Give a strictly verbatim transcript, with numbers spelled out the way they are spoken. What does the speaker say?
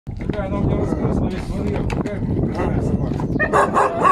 Какая она у меня раскрылась, смотри, смотри, какая какая собака.